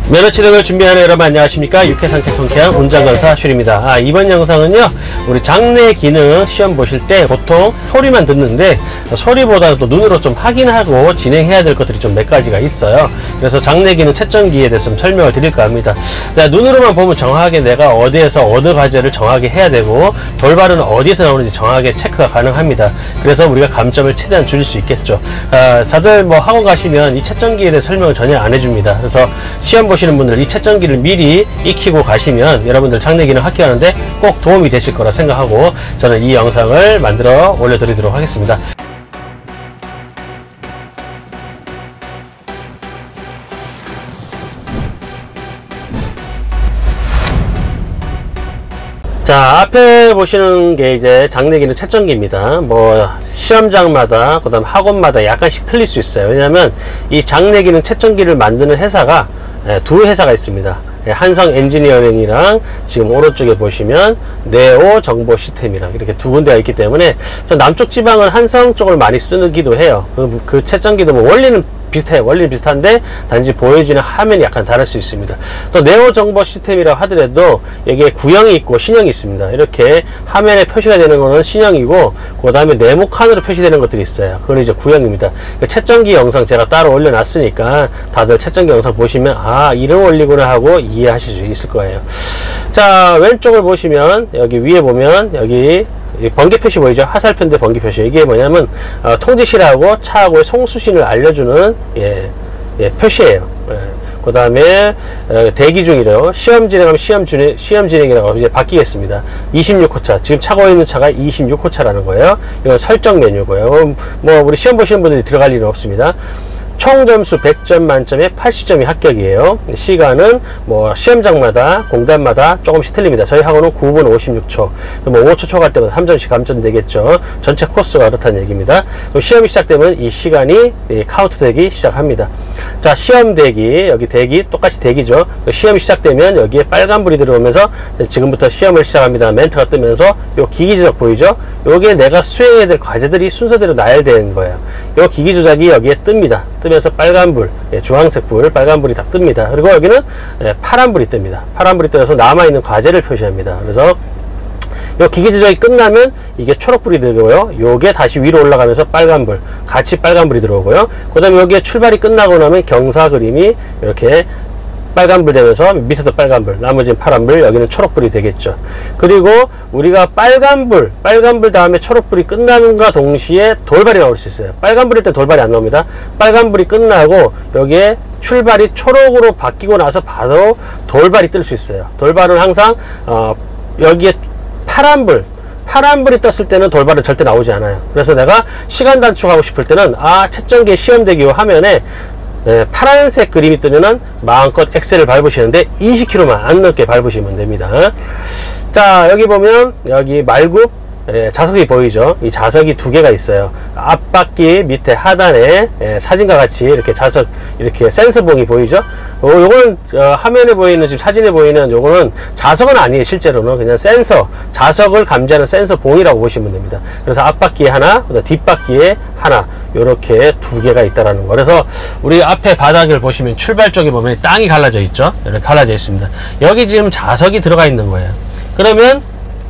면허취득을 준비하는 여러분 안녕하십니까. 육해상태 통쾌한 운전강사 슈입니다. 이번 영상은요, 우리 장내 기능 시험 보실 때 보통 소리만 듣는데 소리보다 또 눈으로 좀 확인하고 진행해야 될 것들이 좀 몇 가지가 있어요. 그래서 장내 기능 채점기에 대해서 좀 설명을 드릴까 합니다. 눈으로만 보면 정확하게 내가 어디에서 어느 과제를 정확하게 해야 되고 돌발은 어디에서 나오는지 정확하게 체크가 가능합니다. 그래서 우리가 감점을 최대한 줄일 수 있겠죠. 다들 뭐 학원 가시면 이 채점기에 대해 설명을 전혀 안 해줍니다. 그래서 시험 보시는 분들 이 채점기를 미리 익히고 가시면 여러분들 장내 기능 합격하는데 꼭 도움이 되실 거라 생각하고 저는 이 영상을 만들어 올려드리도록 하겠습니다. 자, 앞에 보시는 게 이제 장내 기능 채점기입니다. 뭐 시험장마다 그 다음 학원마다 약간씩 틀릴 수 있어요. 왜냐하면 이 장내 기능 채점기를 만드는 회사가 두 회사가 있습니다. 한성 엔지니어링이랑 지금 오른쪽에 보시면 네오 정보 시스템이랑 이렇게 두 군데가 있기 때문에 남쪽 지방은 한성 쪽을 많이 쓰기도 해요. 그 채점기도 뭐 원리는 비슷해요. 원리는 비슷한데 단지 보여지는 화면이 약간 다를 수 있습니다. 또 네오 정보 시스템이라고 하더라도 여기에 구형이 있고 신형이 있습니다. 이렇게 화면에 표시가 되는 거는 신형이고 그 다음에 네모칸으로 표시되는 것들이 있어요. 그건 이제 구형입니다. 채점기 영상 제가 따로 올려놨으니까 다들 채점기 영상 보시면 이런 원리구나 하고 이해하실 수 있을 거예요. 자, 왼쪽을 보시면 여기 위에 보면 여기 번개 표시 보이죠? 화살표인데 번개 표시. 이게 뭐냐면 통지시라고 차하고의 송수신을 알려주는 표시예요. 그 다음에 대기 중이래요. 시험 진행하면 시험 진행이라고 이제 바뀌겠습니다. 26호차. 지금 차고 있는 차가 26호차라는 거예요. 이건 설정 메뉴고요. 뭐 우리 시험 보시는 분들이 들어갈 일은 없습니다. 총 점수 100점 만점에 80점이 합격이에요. 시간은 뭐 시험장마다 공단마다 조금씩 틀립니다. 저희 학원은 9분 56초, 뭐 5초 초과할 때마다 3점씩 감점되겠죠. 전체 코스가 그렇다는 얘기입니다. 그럼 시험이 시작되면 이 시간이 카운트 되기 시작합니다. 자, 시험 대기, 여기 대기 똑같이 대기죠. 시험이 시작되면 여기에 빨간불이 들어오면서 지금부터 시험을 시작합니다. 멘트가 뜨면서 요 기기 조작 보이죠? 요게 내가 수행해야 될 과제들이 순서대로 나열되는 거예요. 요 기기 조작이 여기에 뜹니다. 뜨면서 빨간불, 주황색 불, 빨간불이 딱 뜹니다. 그리고 여기는 파란불이 뜹니다. 파란불이 떠서 남아있는 과제를 표시합니다. 그래서 요 기기 조작이 끝나면 이게 초록불이 들어오고요. 요게 다시 위로 올라가면서 빨간불, 같이 빨간불이 들어오고요. 그 다음에 여기에 출발이 끝나고 나면 경사 그림이 이렇게 빨간불 되면서 밑에도 빨간불, 나머지는 파란불, 여기는 초록불이 되겠죠. 그리고 우리가 빨간불 다음에 초록불이 끝나는과 동시에 돌발이 나올 수 있어요. 빨간불일 때 돌발이 안 나옵니다. 빨간불이 끝나고 여기에 출발이 초록으로 바뀌고 나서 바로 돌발이 뜰 수 있어요. 돌발은 항상 여기에 파란불이 떴을 때는 돌발은 절대 나오지 않아요. 그래서 내가 시간 단축하고 싶을 때는 채점기 시험 대기 화면에 파란색 그림이 뜨면은 마음껏 엑셀을 밟으시는데 20km만 안 넘게 밟으시면 됩니다. 자, 여기 보면 여기 말굽 자석이 보이죠? 이 자석이 두 개가 있어요. 앞바퀴 밑에 하단에 사진과 같이 이렇게 자석, 이렇게 센서봉이 보이죠? 요거는 화면에 보이는, 지금 사진에 보이는 요거는 자석은 아니에요. 실제로는 그냥 센서, 자석을 감지하는 센서봉이라고 보시면 됩니다. 그래서 앞바퀴에 하나, 뒷바퀴에 하나, 요렇게 두 개가 있다라는 거. 그래서 우리 앞에 바닥을 보시면 출발 쪽에 보면 땅이 갈라져 있죠? 이렇게 갈라져 있습니다. 여기 지금 자석이 들어가 있는 거예요. 그러면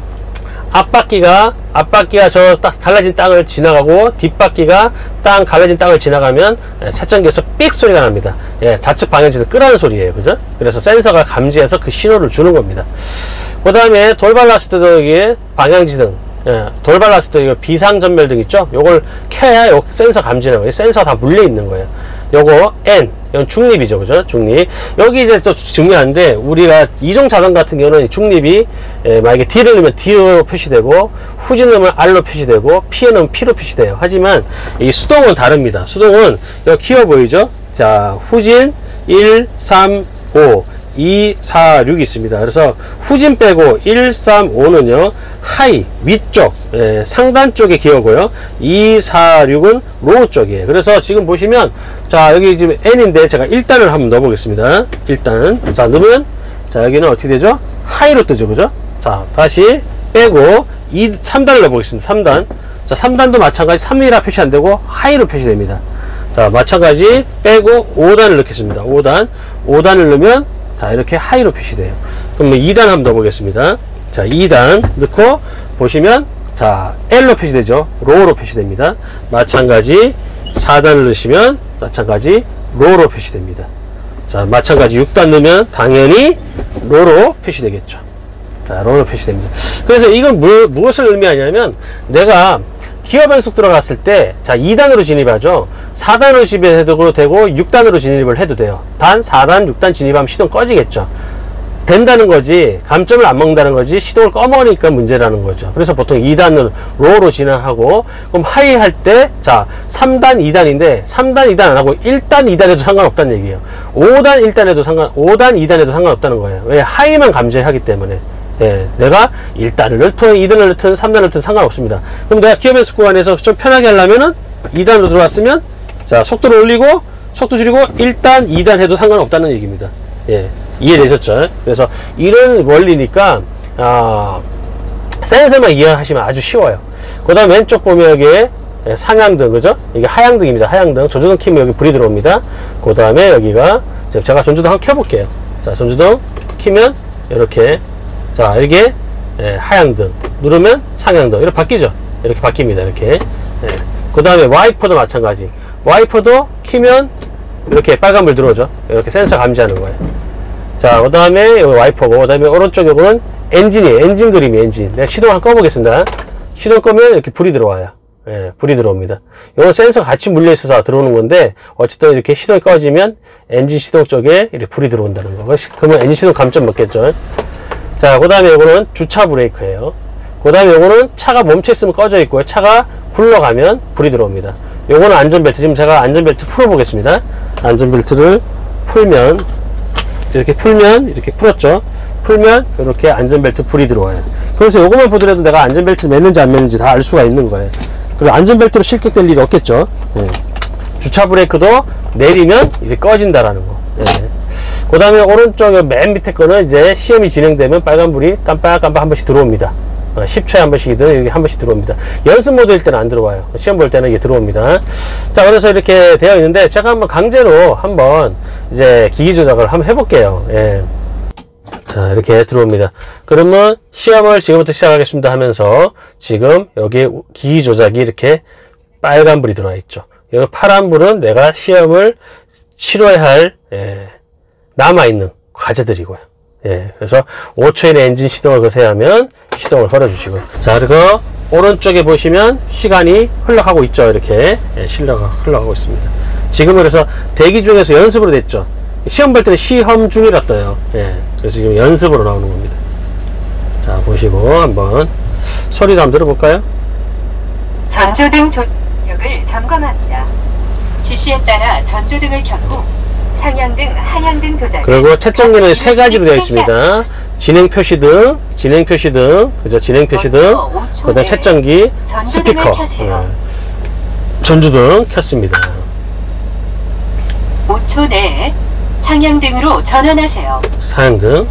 앞바퀴가 저 딱 갈라진 땅을 지나가고 뒷바퀴가 갈라진 땅을 지나가면 채점기에서 삑 소리가 납니다. 좌측 방향지도 끄라는 소리예요. 그죠? 그래서 센서가 감지해서 그 신호를 주는 겁니다. 그 다음에 돌발 났을 때도 여기 방향지등, 돌발 났을 때 이거 비상전멸등 있죠? 요걸 켜야 요 센서 감지는 거예요. 센서가 다 물려 있는 거예요. 요거 N, 이건 중립이죠. 그죠? 중립. 여기 이제 또 중요한데, 우리가 이종 자동 같은 경우는 중립이 만약에 D를 넣으면 D로 표시되고, 후진 넣으면 R로 표시되고, P에 넣으면 P로 표시돼요. 하지만 이 수동은 다릅니다. 수동은 여기 키워 보이죠? 자, 후진 1, 3, 5 2, 4, 6이 있습니다. 그래서 후진 빼고 1, 3, 5는요 하이, 위쪽, 상단 쪽의 기어고요. 2, 4, 6은 로우 쪽이에요. 그래서 지금 보시면, 자, 여기 지금 N인데 제가 1단을 한번 넣어보겠습니다. 1단. 자, 넣으면, 자, 여기는 어떻게 되죠? 하이로 뜨죠. 그죠? 자, 다시 빼고 3단을 넣어보겠습니다. 3단. 자, 3단도 마찬가지 3이라 표시 안 되고 하이로 표시됩니다. 자, 마찬가지 빼고 5단을 넣겠습니다. 5단을 넣으면 자, 이렇게 하이로 표시돼요. 그럼 2단 한번 넣어보겠습니다. 자, 2단 넣고 보시면 자, L로 표시되죠. 로우로 표시됩니다. 마찬가지 4단을 넣으시면 마찬가지 로우로 표시됩니다. 자, 마찬가지 6단 넣으면 당연히 로로 표시되겠죠. 자, 로로 표시됩니다. 그래서 이건 무엇을 의미하냐면 내가 기어 변속 들어갔을 때 자, 2단으로 진입하죠. 4단으로 진입해도 되고 6단으로 진입을 해도 돼요. 단 4단, 6단 진입하면 시동 꺼지겠죠. 된다는 거지 감점을 안 먹는다는 거지 시동을 꺼먹으니까 문제라는 거죠. 그래서 보통 2단은 로우로 진행하고 그럼 하이 할 때 자 3단 2단인데 3단 2단 안 하고 1단 2단에도 상관없다는 얘기예요. 5단 1단에도 5단 2단에도 상관없다는 거예요. 왜? 하이만 감지하기 때문에. 예, 내가 1단을 넣든 2단을 넣든 3단을 넣든 상관없습니다. 그럼 내가 기어 변속 구간에서 좀 편하게 하려면은 2단으로 들어왔으면 자 속도를 올리고 속도 줄이고 1단 2단 해도 상관없다는 얘기입니다. 예, 이해되셨죠? 그래서 이런 원리니까 센서만 이해하시면 아주 쉬워요. 그 다음 왼쪽 보면 여기에 상향등, 그죠? 이게 하향등입니다. 하향등. 전조등 키면 여기 불이 들어옵니다. 그 다음에 여기가 제가 전조등 한번 켜볼게요. 자, 전조등 키면 이렇게 자, 이게 하향등 누르면 상향등 이렇게 바뀌죠. 이렇게 바뀝니다. 이렇게. 그 다음에 와이퍼도 마찬가지. 와이퍼도 키면 이렇게 빨간불 들어오죠. 이렇게 센서 감지하는 거예요. 자, 그 다음에 와이퍼고, 그 다음에 오른쪽 요거는 엔진이에요. 엔진 그림이 엔진. 내가 시동 한번 꺼보겠습니다. 시동 끄면 이렇게 불이 들어와요. 예, 불이 들어옵니다. 요건 센서 같이 물려 있어서 들어오는 건데, 어쨌든 이렇게 시동이 꺼지면 엔진 시동 쪽에 이렇게 불이 들어온다는 거. 그러면 엔진 시동 감점 먹겠죠. 자, 그 다음에 요거는 주차 브레이크예요. 그 다음에 요거는 차가 멈춰 있으면 꺼져 있고요. 차가 굴러가면 불이 들어옵니다. 요거는 안전벨트. 지금 제가 안전벨트 풀어보겠습니다. 안전벨트를 풀면 이렇게 풀었죠. 풀면 이렇게 안전벨트 불이 들어와요. 그래서 요것만 보더라도 내가 안전벨트를 맸는지 안 맸는지 다 알 수가 있는 거예요. 그리고 안전벨트로 실격될 일이 없겠죠. 주차 브레이크도 내리면 이렇게 꺼진다라는 거. 그 다음에 오른쪽 맨 밑에 거는 이제 시험이 진행되면 빨간불이 깜빡깜빡 한 번씩 들어옵니다. 10초에 한 번씩이든 이렇게 한 번씩 들어옵니다. 연습 모드일 때는 안 들어와요. 시험 볼 때는 이게 들어옵니다. 자, 그래서 이렇게 되어 있는데 제가 한번 강제로 한번 이제 기기 조작을 한번 해볼게요. 예. 자, 이렇게 들어옵니다. 그러면 시험을 지금부터 시작하겠습니다 하면서 지금 여기 기기 조작이 이렇게 빨간불이 들어와 있죠. 여기 파란불은 내가 시험을 치러야 할 남아있는 과제들이고요. 예, 그래서 5초 이내 엔진 시동을 거세야 하면 시동을 걸어주시고요. 자, 그리고 오른쪽에 보시면 시간이 흘러가고 있죠. 이렇게 흘러가고 있습니다. 지금 그래서 대기 중에서 연습으로 됐죠. 시험 볼 때는 시험 중이라 떠요. 예, 그래서 지금 연습으로 나오는 겁니다. 자, 보시고 한번 소리도 한번 들어볼까요? 전조등 조력을 점검합니다. 지시에 따라 전조등을 켠 후 상향등, 하향등 조작. 그리고 채점기는 세 가지로 되어 있습니다. 진행 표시등, 그죠? 진행 표시등, 그 다음 채점기, 스피커. 전조등 켰습니다. 5초 내에 상향등으로 전환하세요. 상향등.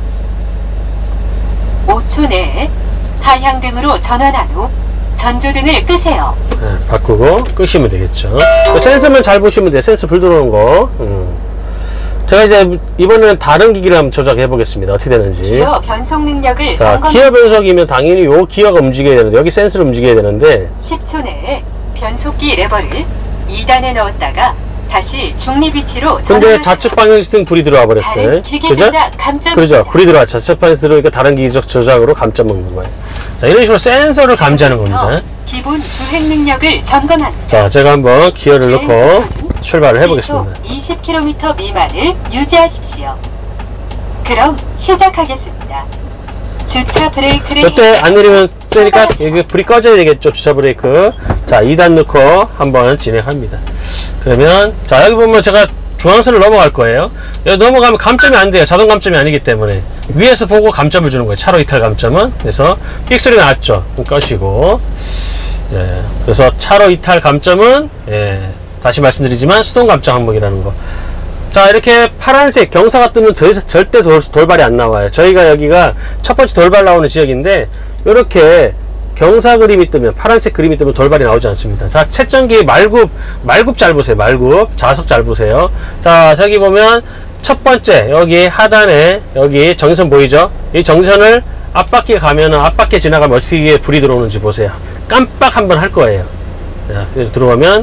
5초 내에 하향등으로 전환한 후 전조등을 끄세요. 네, 바꾸고 끄시면 되겠죠. 센서만 잘 보시면 돼요. 센서 불 들어오는 거. 제가 이제 이번에는 다른 기기를 한번 조작해 보겠습니다. 어떻게 되는지. 기어 변속 능력을 점검. 기어 변속이면 당연히 요 기어가 움직여야 되는데 여기 센서를 움직여야 되는데 10초 내에 변속기 레버를 2단에 넣었다가 다시 중립 위치로 근데 좌측 방향 시등 불이 들어와 버렸어요. 그죠? 그렇죠. 불이 들어와. 좌측 방향 들어오니까 다른 기기적 조작으로 감점 먹는 거예요. 자, 이런 식으로 센서를 감지하는 겁니다. 기본 주행 능력을 점검합니다. 자, 제가 한번 기어를 넣고 출발을 해보겠습니다. 20km 미만을 유지하십시오. 그럼 시작하겠습니다. 주차 브레이크를 이때 안 내리면 세니까 여기 불이 꺼져야 되겠죠. 주차 브레이크. 자, 2단 넣고 한번 진행합니다. 그러면 자, 여기 보면 제가 중앙선을 넘어갈 거예요. 여기 넘어가면 감점이 안 돼요. 자동 감점이 아니기 때문에 위에서 보고 감점을 주는 거예요. 차로 이탈 감점은. 그래서 삑 소리 나왔죠. 꺼시고. 예, 그래서 차로 이탈 감점은 다시 말씀드리지만 수동 감점 항목이라는 거. 자, 이렇게 파란색 경사가 뜨면 절대 돌발이 안 나와요. 저희가 여기가 첫 번째 돌발 나오는 지역인데 이렇게 경사 그림이 뜨면, 파란색 그림이 뜨면 돌발이 나오지 않습니다. 자, 채점기 말굽 잘 보세요. 말굽. 자석 잘 보세요. 자, 저기 보면 첫 번째, 여기 하단에, 여기 정선 보이죠? 이 정선을 앞바퀴에 가면은, 앞바퀴에 지나가면 어떻게 불이 들어오는지 보세요. 깜빡 한번 할 거예요. 자, 들어오면,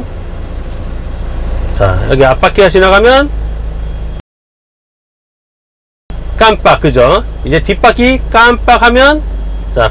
자, 여기 앞바퀴가 지나가면, 깜빡, 그죠? 이제 뒷바퀴 깜빡하면, 자,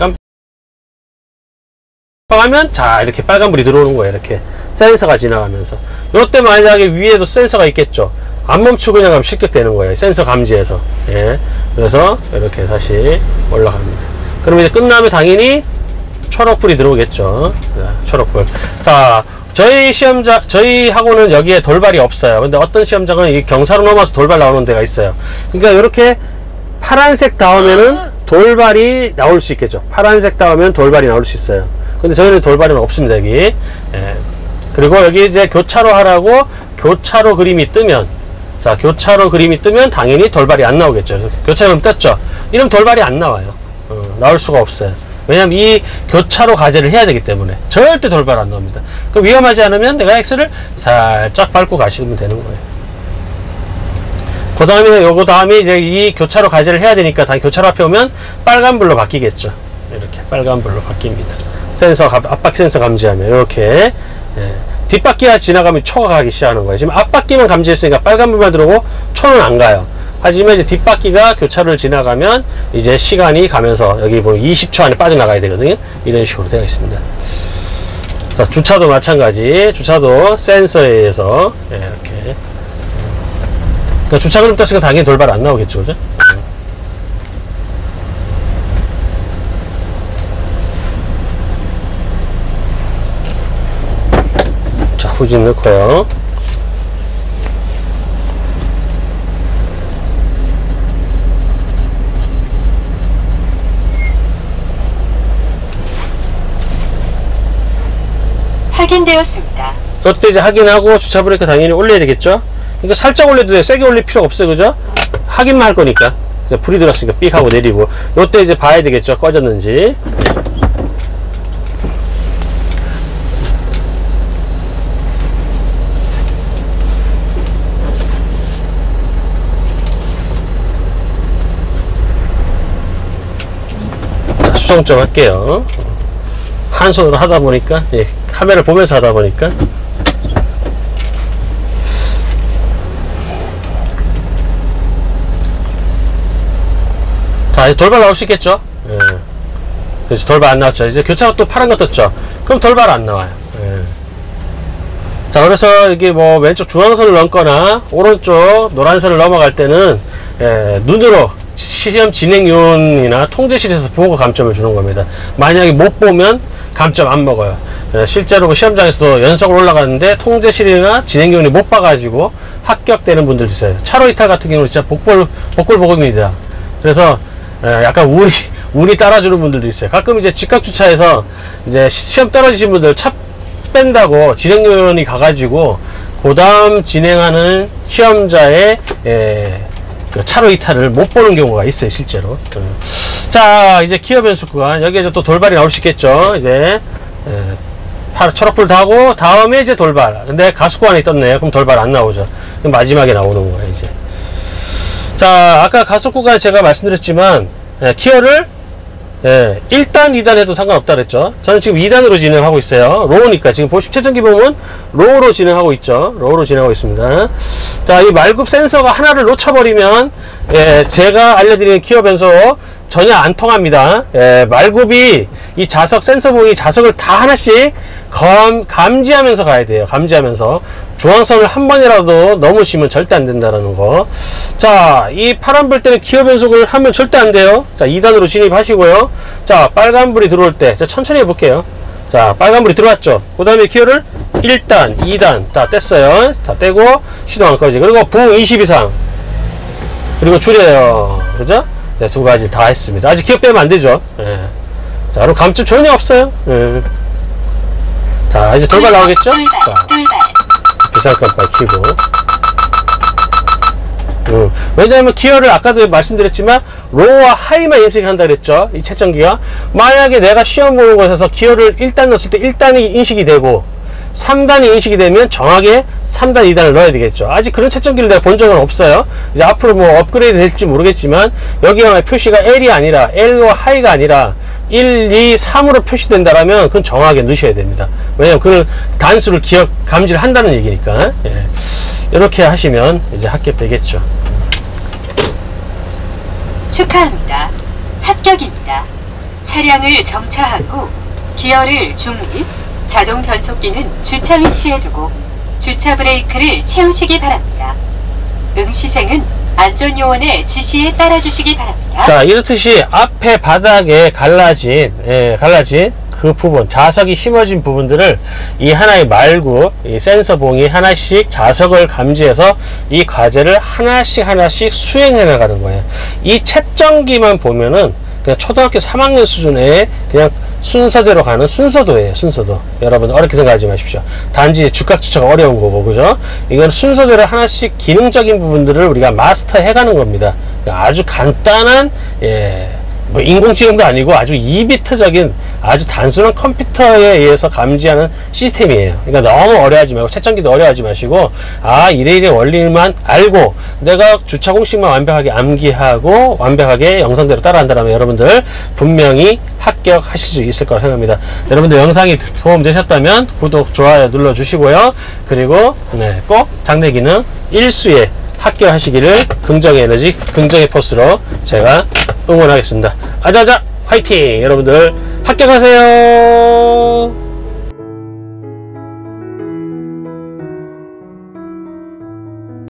깜빡하면, 자, 이렇게 빨간불이 들어오는 거예요. 이렇게. 센서가 지나가면서. 요때 만약에 위에도 센서가 있겠죠? 안 멈추고 그냥 가면 실격되는 거예요. 센서 감지해서. 예. 그래서, 이렇게 다시 올라갑니다. 그럼 이제 끝나면 당연히 초록불이 들어오겠죠. 자, 초록불. 자, 저희 학원은 여기에 돌발이 없어요. 근데 어떤 시험장은 이 경사로 넘어서 돌발 나오는 데가 있어요. 그러니까 이렇게 파란색 닿으면은 돌발이 나올 수 있겠죠. 파란색 닿으면 돌발이 나올 수 있어요. 근데 저희는 돌발은 없습니다, 여기. 예. 그리고 여기 이제 교차로 하라고 교차로 그림이 뜨면, 자, 교차로 그림이 뜨면 당연히 돌발이 안 나오겠죠. 교차로 떴죠. 이러면 돌발이 안 나와요. 나올 수가 없어요. 왜냐면 이 교차로 과제를 해야 되기 때문에 절대 돌발 안 나옵니다. 그럼 위험하지 않으면 내가 X를 살짝 밟고 가시면 되는 거예요. 그 다음에 요거 다음에 이제 이 교차로 과제를 해야 되니까 다 교차로 앞에 오면 빨간불로 바뀌겠죠. 이렇게 빨간불로 바뀝니다. 센서 앞바퀴 센서 감지하면 이렇게. 예. 뒷바퀴가 지나가면 초가 가기 시작하는 거예요. 지금 앞바퀴만 감지했으니까 빨간불만 들어오고 초는 안 가요. 하지만 이제 뒷바퀴가 교차로를 지나가면 이제 시간이 가면서 여기 보면 20초 안에 빠져나가야 되거든요. 이런 식으로 되어 있습니다. 자, 주차도 마찬가지. 주차도 센서에 의해서 이렇게. 그러니까 주차 그림 떴으니까 당연히 돌발 안 나오겠죠, 그죠? 자, 후진 넣고요. 확인되었습니다. 이때 이제 확인하고 주차 브레이크 당연히 올려야 되겠죠? 그러니까 살짝 올려도 돼요. 세게 올릴 필요 없어요, 그죠? 확인만 할 거니까. 불이 들었으니까 삑 하고 내리고. 이때 이제 봐야 되겠죠? 꺼졌는지. 자, 수정 좀 할게요. 한 손으로 하다 보니까, 예, 카메라를 보면서 하다 보니까. 자, 이제 돌발 나올 수 있겠죠? 예. 그래서 돌발 안 나왔죠. 이제 교차가 또 파란 거 떴죠? 그럼 돌발 안 나와요. 예. 자, 그래서 이게 뭐 왼쪽 중앙선을 넘거나 오른쪽 노란선을 넘어갈 때는, 예, 눈으로 시험 진행요원이나 통제실에서 보고 감점을 주는 겁니다. 만약에 못 보면 감점 안 먹어요. 예, 실제로 시험장에서도 연속으로 올라가는데 통제실이나 진행요원이 못 봐가지고 합격되는 분들도 있어요. 차로 이탈 같은 경우는 진짜 복골복입니다. 그래서 약간 운이 따라주는 분들도 있어요. 가끔 이제 직각주차해서 이제 시험 떨어지신 분들 차 뺀다고 진행요원이 가가지고 그 다음 진행하는 시험자의 그 차로 이탈을 못 보는 경우가 있어요, 실제로. 자, 이제 기어 변속 구간. 여기에 또 돌발이 나올 수 있겠죠. 이제 초록불 다고 다음에 이제 돌발. 근데 가속 구간이 떴네요. 그럼 돌발 안 나오죠. 그럼 마지막에 나오는 거예요, 이제. 자, 아까 가속 구간 제가 말씀드렸지만, 기어를 1단, 2단 해도 상관없다 그랬죠. 저는 지금 2단으로 진행하고 있어요. 로우니까. 지금 보시면 채점기 보면 로우로 진행하고 있죠. 로우로 진행하고 있습니다. 자, 이 말굽 센서가 하나를 놓쳐버리면, 제가 알려드리는 기어 변속 전혀 안 통합니다. 말굽이 이 자석 센서봉이 자석을 다 하나씩 감지하면서 가야 돼요. 감지하면서 중앙선을 한 번이라도 넘으시면 절대 안 된다라는 거. 자, 이 파란불 때는 기어 변속을 하면 절대 안 돼요. 자, 2단으로 진입하시고요. 자, 빨간불이 들어올 때, 자, 천천히 해볼게요. 자, 빨간불이 들어왔죠. 그 다음에 기어를 1단, 2단 다 뗐어요. 다 떼고 시동 안 꺼지. 그리고 붕 20 이상. 그리고 줄여요. 그죠? 네, 두 가지 다 했습니다. 아직 기어 빼면 안 되죠. 예. 자, 그럼 감점 전혀 없어요. 예. 자, 이제 돌발 나오겠죠? 자, 비상깜빡 켜고. 왜냐하면 기어를 아까도 말씀드렸지만 로우와 하이만 인식한다 그랬죠. 이 채점기가. 만약에 내가 시험 보는 곳에서 기어를 1단 넣었을 때 1단이 인식이 되고 3단이 인식이 되면 정확하게 3단, 2단을 넣어야 되겠죠. 아직 그런 채점기를 내가 본 적은 없어요. 이제 앞으로 뭐 업그레이드 될지 모르겠지만 여기가 표시가 L이 아니라 L과 하이가 아니라 1, 2, 3으로 표시된다라면 그건 정확하게 넣으셔야 됩니다. 왜냐면 그 단수를 기억 감지를 한다는 얘기니까. 예. 이렇게 하시면 이제 합격되겠죠. 축하합니다. 합격입니다. 차량을 정차하고 기어를 중립, 자동 변속기는 주차 위치에 두고 주차 브레이크를 채우시기 바랍니다. 응시생은 안전요원의 지시에 따라주시기 바랍니다. 자, 이렇듯이 앞에 바닥에 갈라진 그 부분, 자석이 심어진 부분들을 이 하나의 말구, 이 센서 봉이 하나씩 자석을 감지해서 이 과제를 하나씩 수행해 나가는 거예요. 이 채점기만 보면은 그냥 초등학교 3학년 수준의 그냥 순서대로 가는 순서도예요. 순서도. 여러분 어렵게 생각하지 마십시오. 단지 주각 주차가 어려운 거고, 그죠? 이건 순서대로 하나씩 기능적인 부분들을 우리가 마스터 해가는 겁니다. 아주 간단한, 뭐 인공지능도 아니고 아주 2비트적인 아주 단순한 컴퓨터에 의해서 감지하는 시스템이에요. 그러니까 너무 어려워하지 말고, 채점기도 어려워하지 마시고, 이래 원리만 알고 내가 주차 공식만 완벽하게 암기하고 완벽하게 영상대로 따라한다면 여러분들 분명히 합격하실 수 있을 거라 생각합니다. 여러분들 영상이 도움되셨다면 구독, 좋아요 눌러주시고요. 그리고 꼭 장내기능 1수에 합격하시기를 긍정의 에너지, 긍정의 포스로 제가 응원하겠습니다. 아자아자 화이팅! 여러분들 합격하세요.